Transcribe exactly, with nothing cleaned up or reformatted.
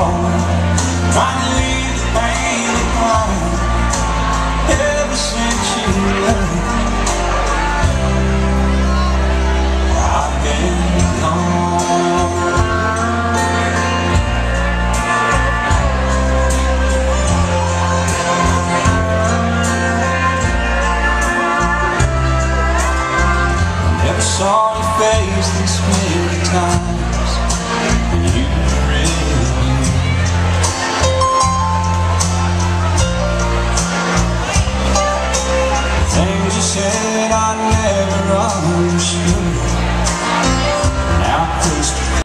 home, trying to leave the pain alone. Ever since you left, I've been gone. I never saw your face this many times, and you really knew. The things you said